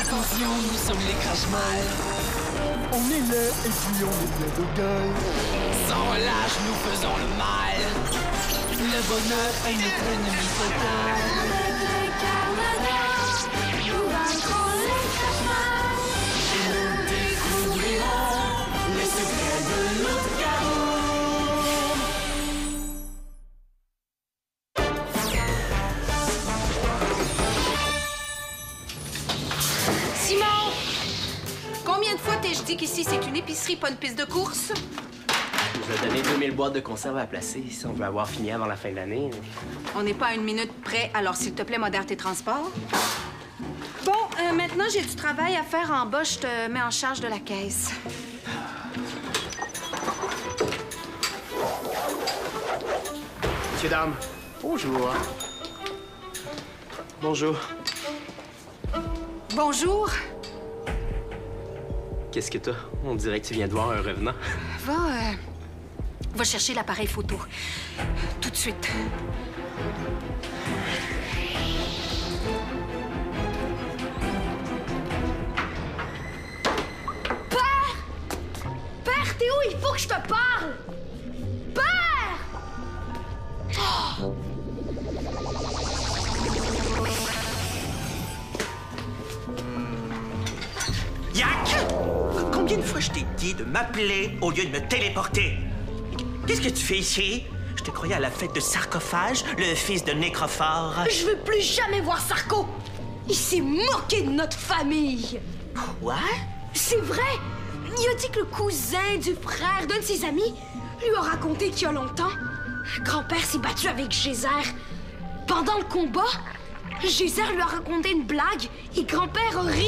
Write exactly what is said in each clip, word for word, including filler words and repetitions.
Attention, nous sommes les crash-mal. On est là et puis on est bien dogal. Sans relâche, nous faisons le mal. Le bonheur est notre ennemi total. Avec les Carmagnole, nous vaincrons les crash-mal. Et nous découvrirons les secrets de notre chaos. Simon! Combien de fois t'ai-je dit qu'ici c'est une épicerie, pas une piste de course? Je vous ai donné deux mille boîtes de conserve à placer si on veut avoir fini avant la fin de l'année. On n'est pas à une minute près, alors s'il te plaît, modère tes transports. Bon, euh, maintenant j'ai du travail à faire en bas, je te mets en charge de la caisse. Messieurs, dames, bonjour. Bonjour. Bonjour. Qu'est-ce que t'as? On dirait que tu viens de voir un revenant. Va, euh, va chercher l'appareil photo. Tout de suite. Père! Père, t'es où? Il faut que je te parle! Père! Oh! Yak! Combien de fois je t'ai dit de m'appeler au lieu de me téléporter? Qu'est-ce que tu fais ici? Je te croyais à la fête de Sarcophage, le fils de Nécrophore. Je veux plus jamais voir Sarko. Il s'est moqué de notre famille. Quoi? C'est vrai. Il a dit que le cousin du frère d'un de ses amis lui a raconté qu'il y a longtemps, grand-père s'est battu avec Gézer. Pendant le combat, Gézer lui a raconté une blague et grand-père a ri.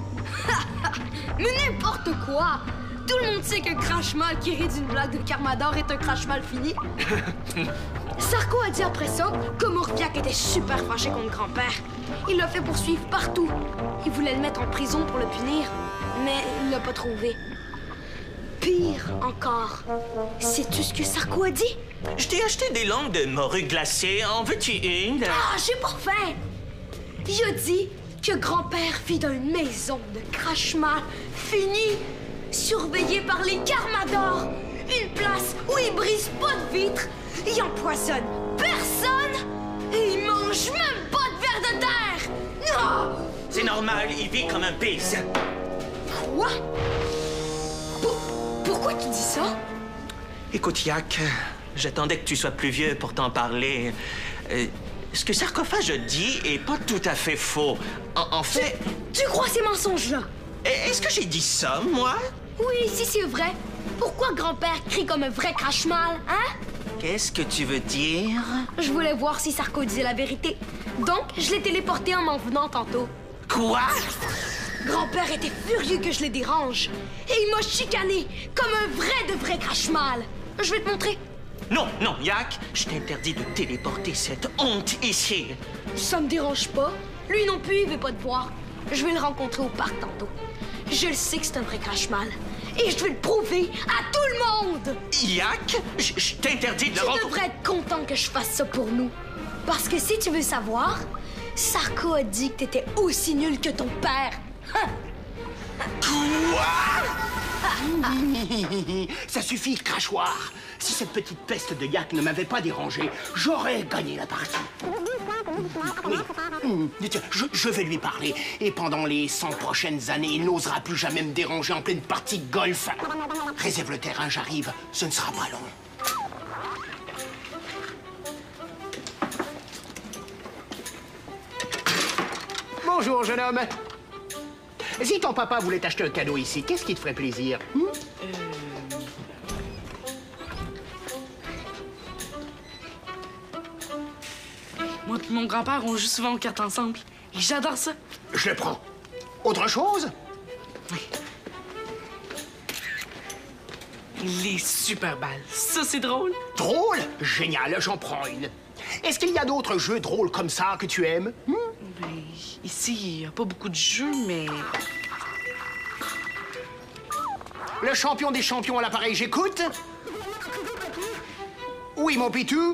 Mais n'importe quoi! Tout le monde sait que Crash-Mal qui rit d'une blague de Carmador est un Crash-Mal fini. Sarko a dit après ça que Morpiak était super fâché contre grand-père. Il l'a fait poursuivre partout. Il voulait le mettre en prison pour le punir, mais il l'a pas trouvé. Pire encore, sais-tu ce que Sarko a dit? Je t'ai acheté des langues de morue glacée. En veux-tu une? Ah, j'ai pas faim! Il a dit que grand-père vit dans une maison de Crash-Mal finie, surveillée par les Carmador. Une place où il brise pas de vitres, il empoisonne personne et il mange même pas de vers de terre! Non! C'est normal, il vit comme un pisse. Quoi? Pour- pourquoi tu dis ça? Écoute, Yak, j'attendais que tu sois plus vieux pour t'en parler. Euh, ce que Sarcophage a dit est pas tout à fait faux. En, en fait... Tu crois ces mensonges-là? Est-ce que j'ai dit ça, moi? Oui, si c'est vrai. Pourquoi grand-père crie comme un vrai crache-mal, hein? Qu'est-ce que tu veux dire? Je voulais voir si Sarko disait la vérité. Donc, je l'ai téléporté en m'en venant tantôt. Quoi? Grand-père était furieux que je le dérange. Et il m'a chicané comme un vrai de vrai crache-mal. Je vais te montrer. Non, non, Yak, je t'interdis de téléporter cette honte ici. Ça me dérange pas. Lui non plus, il veut pas te voir. Je vais le rencontrer au parc tantôt. Je le sais que c'est un vrai crache-mal. Et je vais le prouver à tout le monde! Yak, je, je t'interdis de le Tu rencontrer. devrais être content que je fasse ça pour nous. Parce que si tu veux savoir, Sarko a dit que t'étais aussi nul que ton père. Hein? Ça suffit, crachoir. Si cette petite peste de Yak ne m'avait pas dérangé, j'aurais gagné la partie. Oui. Hum, tiens, je, je vais lui parler. Et pendant les cent prochaines années, il n'osera plus jamais me déranger en pleine partie de golf. Réserve le terrain, j'arrive. Ce ne sera pas long. Bonjour, jeune homme. Si ton papa voulait t'acheter un cadeau ici, qu'est-ce qui te ferait plaisir? Hum? Moi et mon grand-père, on joue souvent aux cartes ensemble. Et j'adore ça. Je le prends. Autre chose? Les super balles. Ça, c'est drôle. Drôle? Génial, j'en prends une. Est-ce qu'il y a d'autres jeux drôles comme ça que tu aimes? Hmm? Ben, ici, il n'y a pas beaucoup de jeux, mais... Le champion des champions à l'appareil, j'écoute. Oui, mon pitou.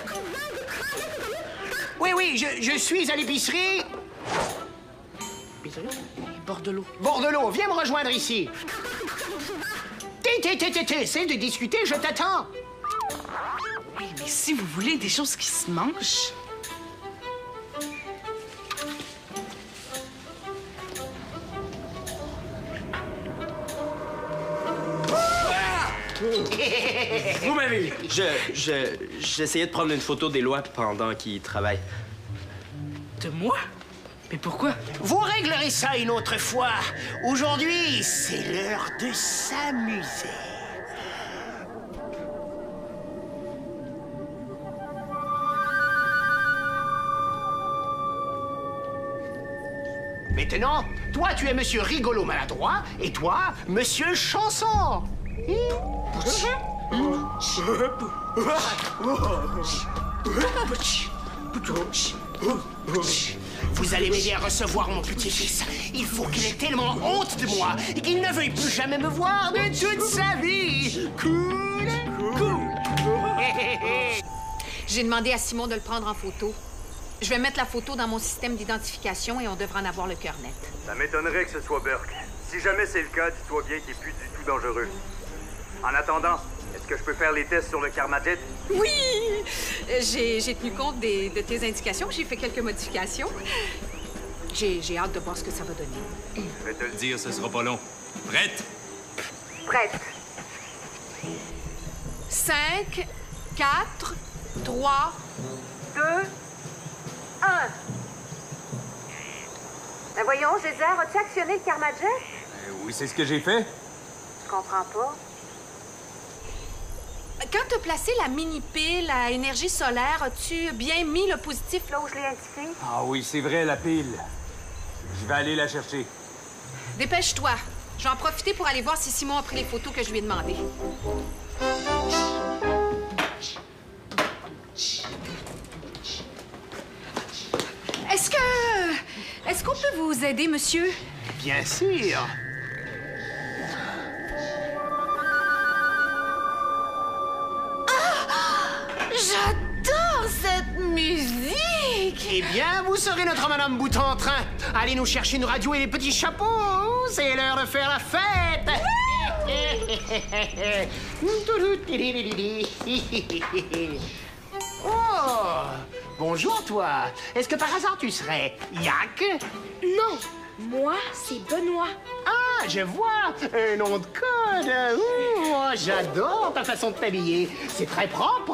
Oui, oui, je, je suis à l'épicerie. Bordelot. Bordelot, viens me rejoindre ici. Té, té, té, té, té, essaie de discuter, je t'attends. Hey, mais si vous voulez des choses qui se mangent... Vous m'avez vu. Je, je, j'essayais de prendre une photo d'Éloi pendant qu'il travaille. De moi? Mais pourquoi? Vous réglerez ça une autre fois. Aujourd'hui, c'est l'heure de s'amuser. Maintenant, toi, tu es Monsieur Rigolo Maladroit, et toi, Monsieur Chanson. Vous allez m'aider à recevoir mon petit-fils. Il faut qu'il ait tellement honte de moi et qu'il ne veuille plus jamais me voir de toute sa vie. Cool, cool. J'ai demandé à Simon de le prendre en photo. Je vais mettre la photo dans mon système d'identification et on devrait en avoir le cœur net. Ça m'étonnerait que ce soit Burke. Si jamais c'est le cas, dis-toi bien qu'il est plus du tout dangereux. En attendant, est-ce que je peux faire les tests sur le Karmajet? Oui! J'ai j'ai tenu compte des, de tes indications. J'ai fait quelques modifications. J'ai j'ai hâte de voir ce que ça va donner. Je vais te le dire, ce sera pas long. Prête? Prête. Cinq, quatre, trois, deux, un. Ben voyons, Geyser, as-tu actionné le Karmajet? Euh, oui, c'est ce que j'ai fait. Je comprends pas. Quand tu as placé la mini-pile à énergie solaire, as-tu bien mis le positif là où je l'ai indiqué? Ah oui, c'est vrai, la pile. Je vais aller la chercher. Dépêche-toi. Je vais en profiter pour aller voir si Simon a pris les photos que je lui ai demandées. Est-ce que... Est-ce qu'on peut vous aider, monsieur? Bien sûr. J'adore cette musique! Eh bien, vous serez notre Madame Bouton en train. Allez nous chercher une radio et des petits chapeaux. C'est l'heure de faire la fête. Oh! Bonjour, toi. Est-ce que par hasard tu serais Yak? Non, moi, c'est Benoît. Ah, je vois. Un nom de code. Oh, j'adore ta façon de t'habiller. C'est très propre.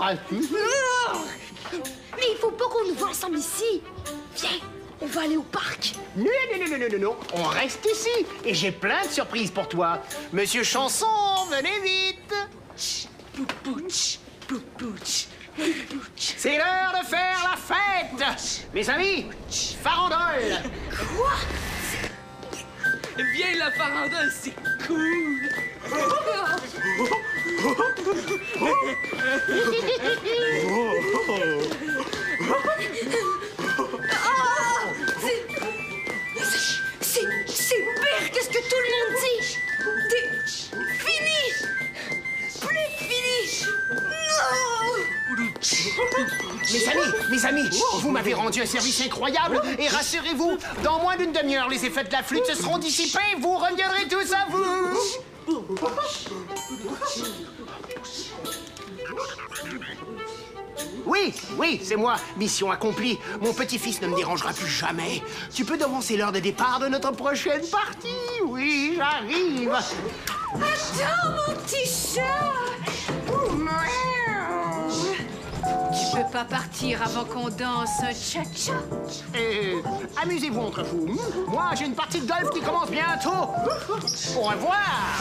Mais il faut pas qu'on nous voit ensemble ici. Viens, on va aller au parc. Non, non, non, non, non, non, non. On reste ici. Et j'ai plein de surprises pour toi. Monsieur Chanson, venez vite. Poupouch, poupouch, poupouch. C'est l'heure de faire la fête. Mes amis, farandole. Quoi? Viens, la farandole, c'est cool! C'est... c'est pire que ce que tout le monde dit! T'es... fini! Plus fini! Non! Mes amis, mes amis, vous m'avez rendu un service incroyable et rassurez-vous, dans moins d'une demi-heure, les effets de la flûte se seront dissipés, vous reviendrez tous à vous. Oui, oui, c'est moi. Mission accomplie. Mon petit-fils ne me dérangera plus jamais. Tu peux devancer l'heure de départ de notre prochaine partie. Oui, j'arrive. Attends, mon petit chat! Tu peux pas partir avant qu'on danse un cha-cha? Euh, amusez-vous entre vous. Moi, j'ai une partie de golf qui commence bientôt. Au revoir.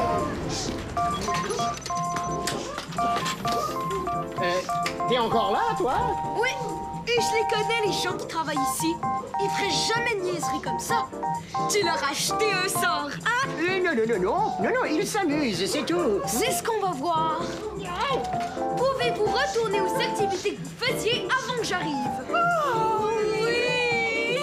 Euh, t'es encore là, toi? Oui, et je les connais, les gens qui travaillent ici. Ils feraient jamais de niaiserie comme ça. Tu leur as acheté un sort, hein? Euh, non, non, non, non. Non, non, ils s'amusent, c'est tout. C'est ce qu'on va voir. Pouvez-vous retourner aux activités que vous faisiez avant que j'arrive? Oh, oui!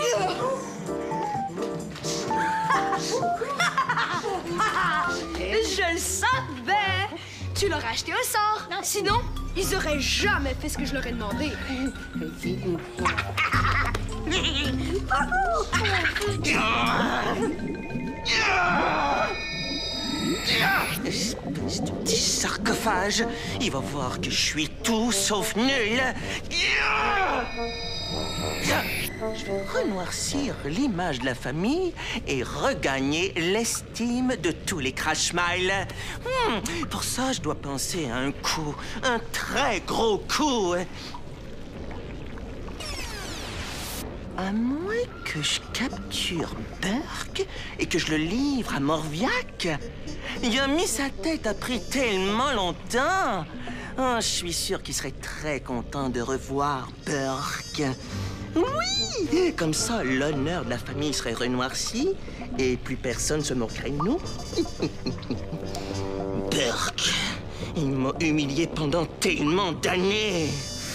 Je le savais! Tu leur as acheté un sort. Sinon, ils auraient jamais fait ce que je leur ai demandé. Espèce de petit sarcophage. Il va voir que je suis tout sauf nul. Je vais renoircir l'image de la famille et regagner l'estime de tous les Crash Miles. Hmm, pour ça, je dois penser à un coup, un très gros coup. À moins que je capture Burke et que je le livre à Morviac. Il a mis sa tête après tellement longtemps. Oh, je suis sûr qu'il serait très content de revoir Burke. Oui! Comme ça, l'honneur de la famille serait renoirci et plus personne se moquerait de nous. Burke, il m'a humilié pendant tellement d'années.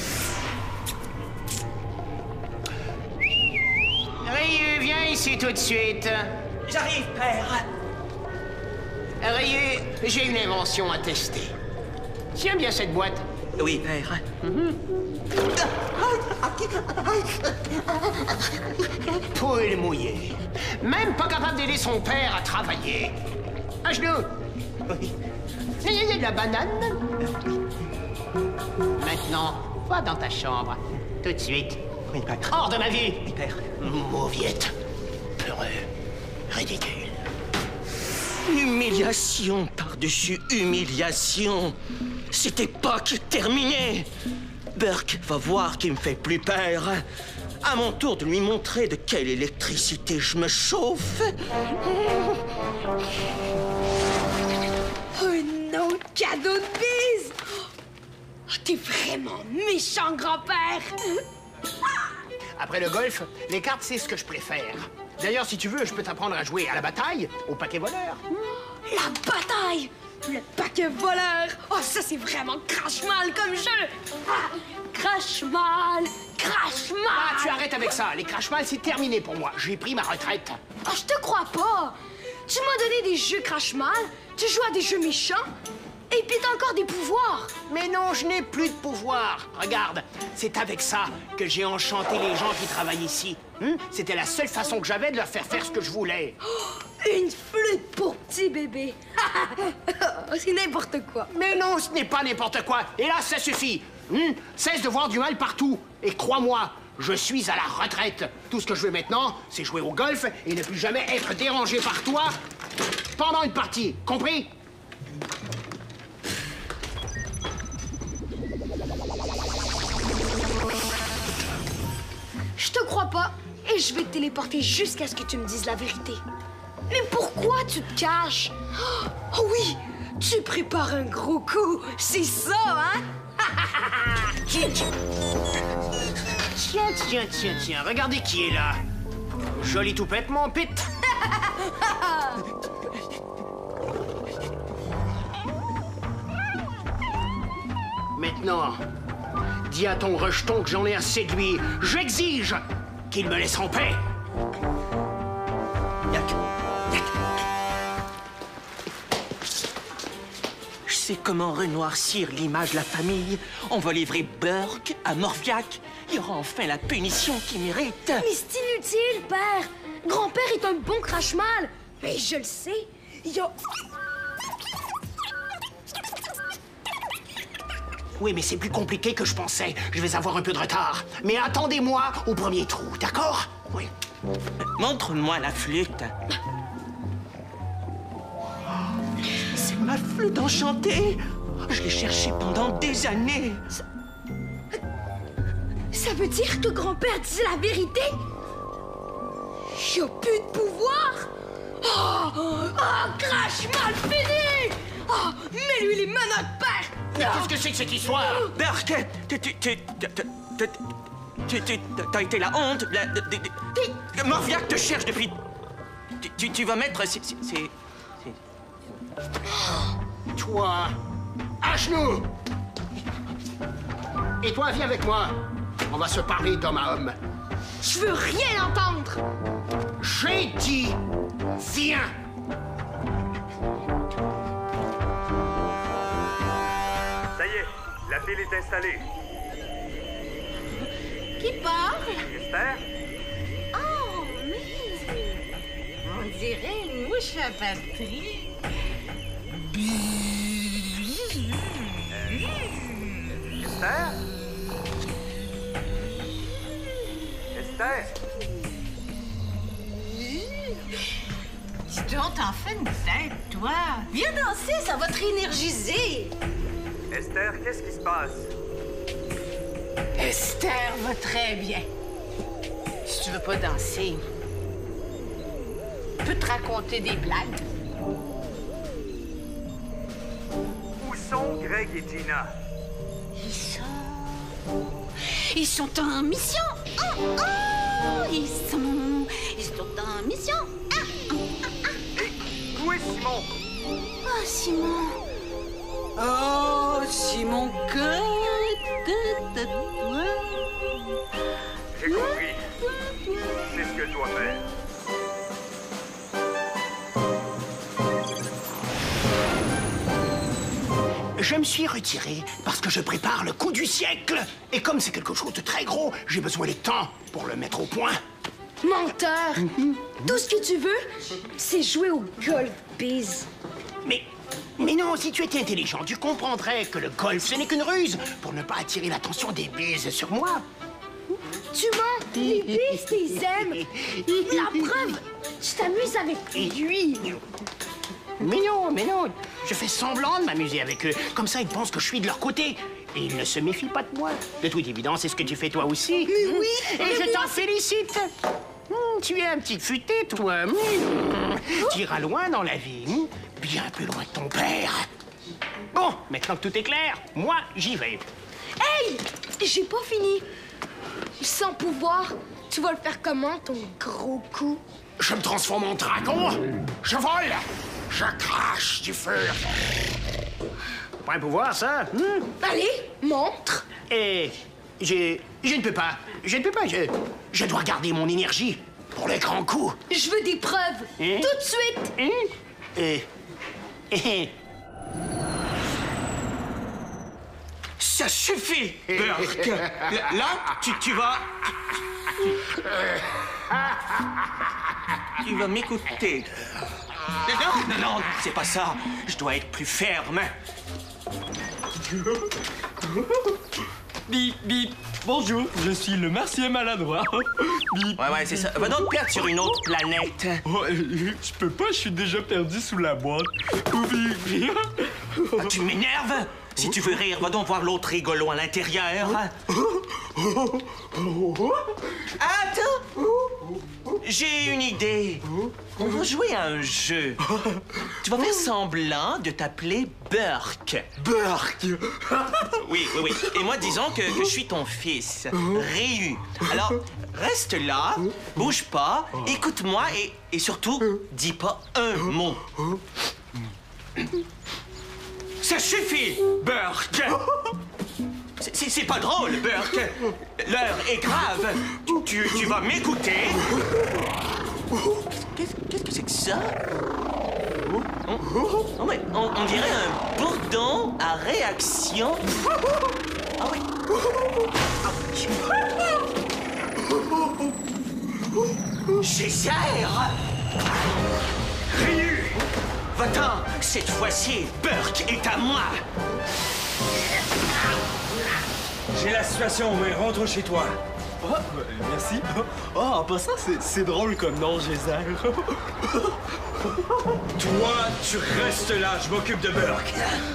Ryu, viens ici tout de suite. J'arrive, père. Ryu, j'ai une invention à tester. Tiens bien cette boîte. Oui, père. Mm-hmm. Poule mouillée. Même pas capable d'aider son père à travailler. À genoux. Oui. Il y a de la banane. Maintenant, va dans ta chambre. Tout de suite. Oui, père. Hors de ma vie. Oui, père. Mauviette. Peureux. Ridicule. Humiliation par-dessus humiliation. Cette époque est terminée. Burke va voir qu'il me fait plus peur. À mon tour de lui montrer de quelle électricité je me chauffe. Un autre cadeau de bise! Oh, t'es vraiment méchant, grand-père! Après le golf, les cartes, c'est ce que je préfère. D'ailleurs, si tu veux, je peux t'apprendre à jouer à la bataille, au paquet voleur. La bataille! Le paquet voleur! Oh, ça, c'est vraiment crash mal comme jeu! Ah, crash mal! Crash mal! Ah, tu arrêtes avec ça. Les crash mal, c'est terminé pour moi. J'ai pris ma retraite. Oh, je te crois pas! Tu m'as donné des jeux crash mal, tu joues à des jeux méchants, et puis t'as encore des pouvoirs! Mais non, je n'ai plus de pouvoir. Regarde, c'est avec ça que j'ai enchanté les gens qui travaillent ici. Hum? C'était la seule façon que j'avais de leur faire faire ce que je voulais. Oh, une flûte pour petit bébé! C'est n'importe quoi. Mais non, ce n'est pas n'importe quoi. Et là, ça suffit. Hum? Cesse de voir du mal partout. Et crois-moi, je suis à la retraite. Tout ce que je veux maintenant, c'est jouer au golf et ne plus jamais être dérangé par toi pendant une partie. Compris? Je te crois pas et je vais te téléporter jusqu'à ce que tu me dises la vérité. Mais pourquoi tu te caches? Oh oui, tu prépares un gros coup, c'est ça, hein? Tiens, tiens, tiens, tiens, regardez qui est là. Jolie toupette, mon pit. Maintenant, dis à ton rejeton que j'en ai assez de lui. J'exige qu'il me laisse en paix. Yak, yak. Je sais comment renoircir l'image de la famille. On va livrer Burke à Morviac. Il y aura enfin la punition qu'il mérite. Mais c'est inutile, père. Grand-père est un bon crache-mal. Mais je le sais, il y a... Oui, mais c'est plus compliqué que je pensais. Je vais avoir un peu de retard. Mais attendez-moi au premier trou, d'accord? Oui. Montre-moi la flûte. C'est ma flûte enchantée. Je l'ai cherchée pendant des années. Ça... Ça veut dire que grand-père disait la vérité? Il n'y a plus de pouvoir? Oh, oh crash mal fini! Oh, mets-lui les menottes, père! Mais qu'est-ce que c'est que cette histoire? Burke, tu... tu... tu... tu... tu... t'as été la honte. La, de, de, de, Morviac te cherche depuis... Tu, tu, tu vas mettre... C'est... c'est... Toi, à genoux! Et toi, viens avec moi. On va se parler d'homme à homme. Je veux rien entendre! J'ai dit, viens! Ça y est, la pile est installée. Qui parle? J'espère. dirait une mouche à batterie. Esther? Esther? Dis donc, t'en fais une tête, toi. Viens danser, ça va te réénergiser. Esther, qu'est-ce qui se passe? Esther va très bien. Si tu veux pas danser, je peux te raconter des blagues. Où sont Greg et Gina? Ils sont... Ils sont en mission. Oh, oh! Ils sont... Ils sont en mission. Ah, ah, ah, ah. Et où est Simon? Oh, Simon. Oh, Simon, que de toi. J'ai compris. C'est ce que je dois faire. Je me suis retiré parce que je prépare le coup du siècle. Et comme c'est quelque chose de très gros, j'ai besoin de temps pour le mettre au point. Menteur! Tout ce que tu veux, c'est jouer au golf, Biz. Mais... Mais non, si tu étais intelligent, tu comprendrais que le golf, ce n'est qu'une ruse pour ne pas attirer l'attention des bises sur moi. Tu mens! Les bises, t'es aimes! La preuve, tu t'amuses avec lui! Mais non, mais non, je fais semblant de m'amuser avec eux. Comme ça, ils pensent que je suis de leur côté. Et ils ne se méfient pas de moi. De toute évidence, c'est ce que tu fais toi aussi. Mais oui! Et mais je moi... t'en félicite. Mmh, tu es un petit futé, toi. Mmh. Tu iras loin dans la vie. Mmh. Bien plus loin que ton père. Bon, maintenant que tout est clair, moi, j'y vais. Hey! J'ai pas fini. Sans pouvoir, tu vas le faire comment, ton gros coup? Je me transforme en dragon. Je vole. Je crache du feu. Pas un pouvoir, ça. Hmm? Allez, montre. Et je... Je ne peux pas. Je ne peux pas. Je, je dois garder mon énergie pour les grands coups. Je veux des preuves. Hein? Tout de suite. Hein? Et... Et... Ça suffit, Burke. Là, tu, tu vas... Tu vas m'écouter. Non, non, non, c'est pas ça. Je dois être plus ferme. Bip, bip. Bonjour, je suis le martien maladroit. Bip. Ouais, ouais, c'est ça. Va donc te perdre sur une autre planète. Oh, je peux pas, je suis déjà perdu sous la boîte. Bip. Ah, tu m'énerves. Si tu veux rire, va donc voir l'autre rigolo à l'intérieur. Attends! J'ai une idée. On va jouer à un jeu. Tu vas faire semblant de t'appeler Burke. Burke. Oui, oui, oui. Et moi, disons que, que je suis ton fils, Ryu. Alors, reste là, bouge pas, écoute-moi et, et surtout, dis pas un mot. Ça suffit, Burke! C'est c'est pas drôle, Burke. L'heure est grave. Tu, tu vas m'écouter. Qu'est-ce qu'est-ce que c'est que ça? On, oh, mais on, on dirait un bourdon à réaction. Ah oui. J'essaie. Ryu! Va-t'en! Cette fois-ci, Burke est à moi! J'ai la situation, mais rentre chez toi. Oh, merci. Oh, en passant, c'est drôle comme nom, Gézard. Toi, tu restes là, je m'occupe de Burke.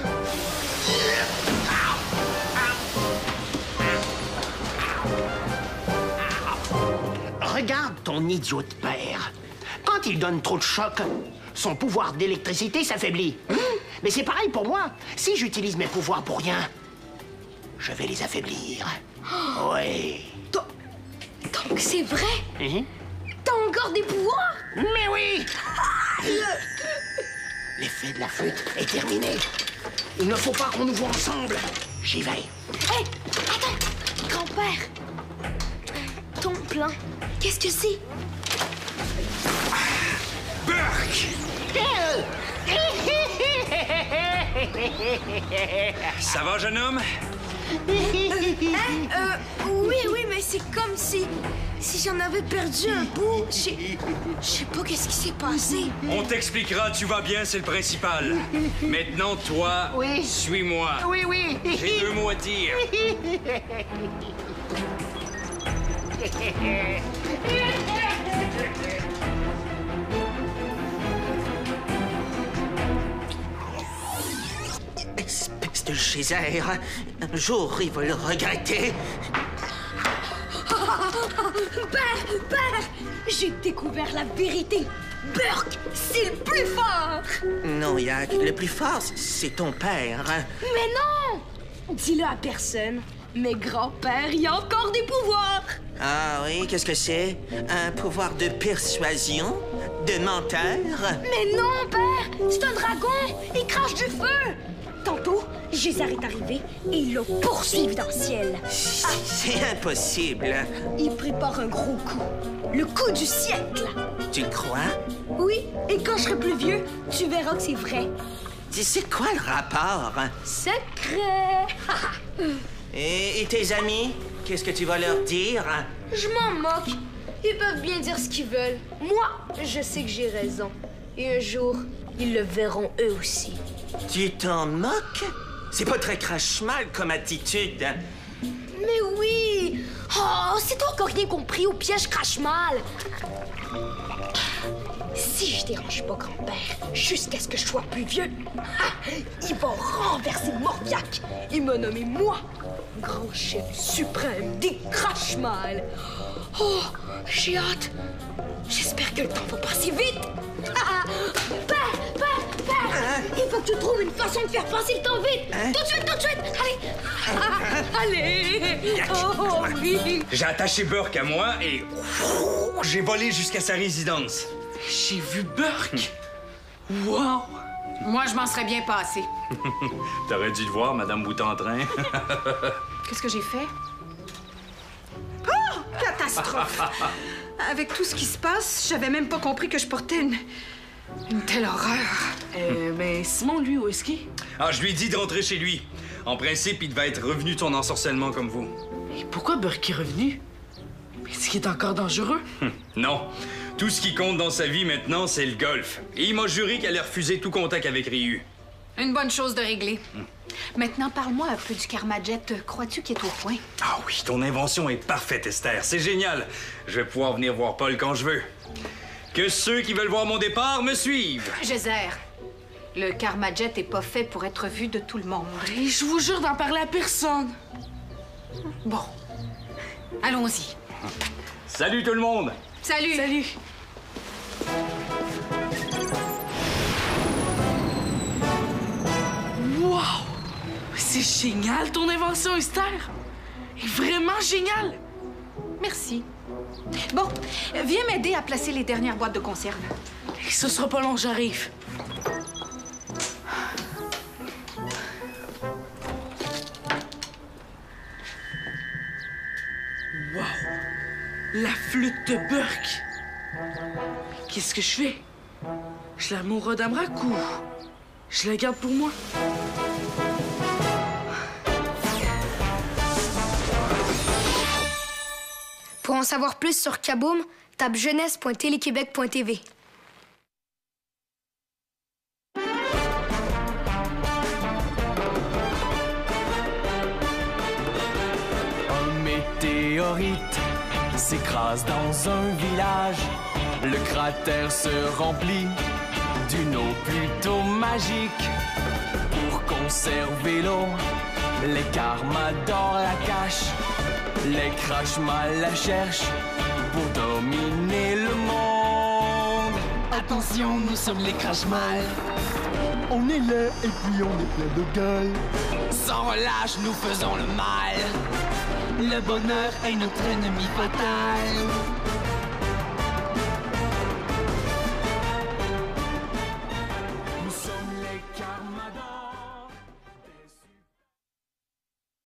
Regarde ton idiot de père. Quand il donne trop de choc, son pouvoir d'électricité s'affaiblit. Hum? Mais c'est pareil pour moi. Si j'utilise mes pouvoirs pour rien, je vais les affaiblir. Oh. Oui. Donc c'est vrai? Mmh. T'as encore des pouvoirs? Mais oui! L'effet de la flûte est terminé. Il ne faut pas qu'on nous voit ensemble. J'y vais. Hé! Hey, attends! Grand-père! Ton plan, qu'est-ce que c'est? Burke! Ça va, jeune homme? Hein? Euh, oui, oui, mais c'est comme si... Si j'en avais perdu un bout. Je je sais pas qu'est-ce qui s'est passé. On t'expliquera, tu vas bien, c'est le principal. Maintenant, toi, Oui. suis-moi. Oui, oui. J'ai deux mots à dire. Espèce de geyser. Un jour, il va le regretter. Père, père, j'ai découvert la vérité. Burke, c'est le plus fort. Non, Yak, le plus fort, c'est ton père. Mais non! Dis-le à personne. Mais grand-père, il y a encore des pouvoirs. Ah oui, qu'est-ce que c'est? Un pouvoir de persuasion? De menteur? Mais non, père! C'est un dragon! Il crache du feu! Tantôt, Geyser est arrivé et il l'a poursuivi dans le ciel. Ah, c'est impossible. Il prépare un gros coup. Le coup du siècle. Tu le crois? Oui, et quand je serai plus vieux, tu verras que c'est vrai. C'est quoi le rapport? Secret! et, et tes amis? Qu'est-ce que tu vas leur dire? Je m'en moque. Ils peuvent bien dire ce qu'ils veulent. Moi, je sais que j'ai raison. Et un jour, ils le verront eux aussi. Tu t'en moques? C'est pas très crache-mal comme attitude. Mais oui! Oh, c'est toi encore rien compris au piège crache-mal. Si je dérange pas grand-père jusqu'à ce que je sois plus vieux, ha, il va renverser Morviac et me nommer moi grand chef suprême des crache-mal. Oh, j'ai hâte. J'espère que le temps va passer vite. Ah, père, père, père, il faut que tu trouves une façon de faire passer le temps vite. Hein? Tout de suite, tout de suite. Allez. Ah, allez. Oh, oui. J'ai attaché Burke à moi et j'ai volé jusqu'à sa résidence. J'ai vu Burke. Wow. Moi, je m'en serais bien passé. T'aurais dû le voir, Madame Boutentrin. Qu'est-ce que j'ai fait? Oh! Catastrophe! Avec tout ce qui se passe, j'avais même pas compris que je portais une... une telle horreur. Euh, ben, Simon, lui, où est-ce qu'il est? Ah, je lui ai dit de rentrer chez lui. En principe, il devait être revenu de son ensorcellement comme vous. Et pourquoi Burke est revenu? Est-ce qu'il est encore dangereux? Hum, non. Tout ce qui compte dans sa vie maintenant, c'est le golf. Et il m'a juré qu'elle allait refuser tout contact avec Ryu. Une bonne chose de régler. Hum. Maintenant, parle-moi un peu du Karmajet. Crois-tu qu'il est au point? Ah oui, ton invention est parfaite, Esther. C'est génial. Je vais pouvoir venir voir Paul quand je veux. Que ceux qui veulent voir mon départ me suivent. Geyser, le Karmajet est pas fait pour être vu de tout le monde. Et je vous jure d'en parler à personne. Bon, allons-y. Salut tout le monde. Salut. Salut. Wow! C'est génial, ton invention, Esther! C'est vraiment génial! Merci. Bon, viens m'aider à placer les dernières boîtes de conserve. Ce sera pas long, j'arrive. Wow! La flûte de Burke! Qu'est-ce que je fais? Je la mets au Rodamrac ou je la garde pour moi? Pour en savoir plus sur Kaboom, tape jeunesse point téléquébec point t v. Un météorite s'écrase dans un village. Le cratère se remplit d'une eau plutôt magique. Pour conserver l'eau, les Karmadors la cachent. Les Crash-Mal la cherchent pour dominer le monde. Attention, nous sommes les Crash-Mal. On est laid et puis on est plein de gueule. Sans relâche, nous faisons le mal. Le bonheur est notre ennemi fatal.